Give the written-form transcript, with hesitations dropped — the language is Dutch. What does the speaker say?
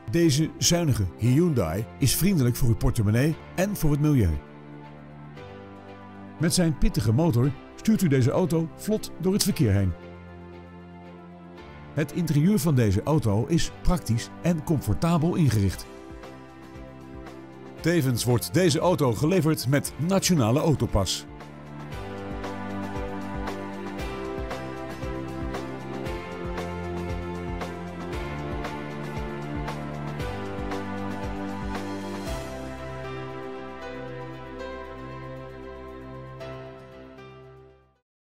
Deze zuinige Hyundai is vriendelijk voor uw portemonnee en voor het milieu. Met zijn pittige motor stuurt u deze auto vlot door het verkeer heen. Het interieur van deze auto is praktisch en comfortabel ingericht. Tevens wordt deze auto geleverd met Nationale Autopas.